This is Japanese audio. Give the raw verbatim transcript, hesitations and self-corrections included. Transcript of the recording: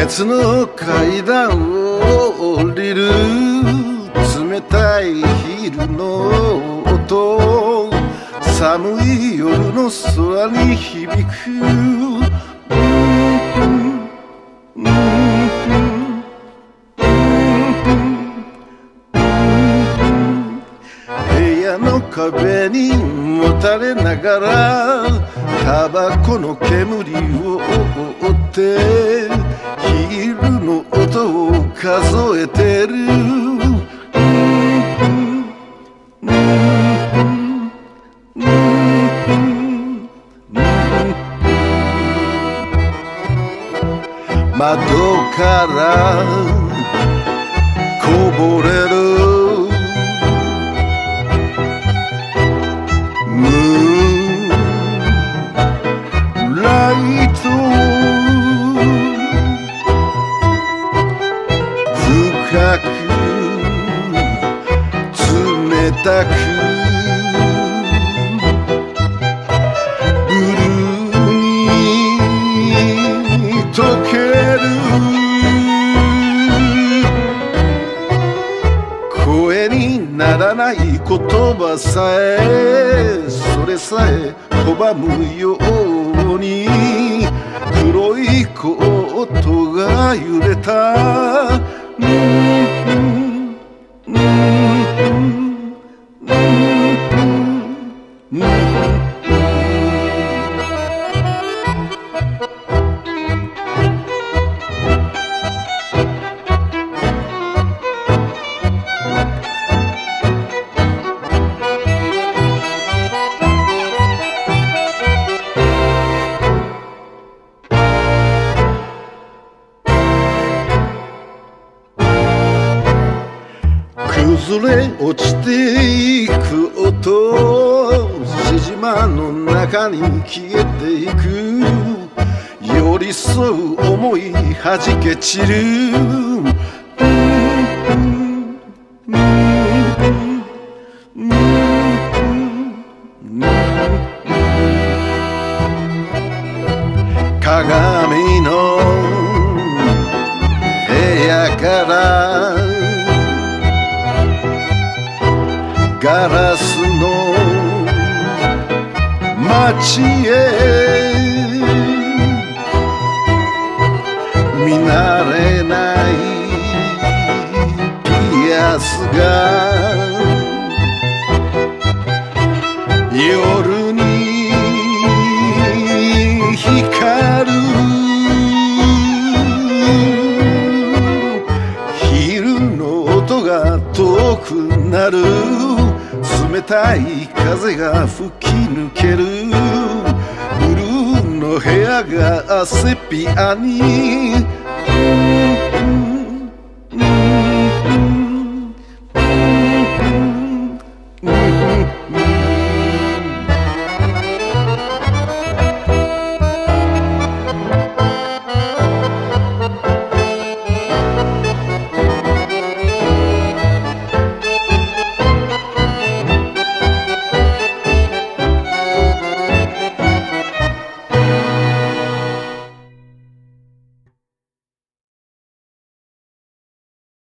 鉄の階段を降りる冷たい昼の音、寒い夜の空に響く。部屋の壁にもたれながらタバコの煙を追って昼の音を数えてる。窓からこぼれるムーンライト、深く冷たくブルーに溶ける。声にならない言葉さえそれさえ拒むように黒いコートが揺れた。崩れ落ちていく音、しじまの中に消えていく。寄り添う想いはじけ散る。鏡の部屋からガラスの街へ見慣れないピアスが夜に光る。昼の音が遠くなる。冷たい風が吹き抜ける。ブルーの部屋がセピアに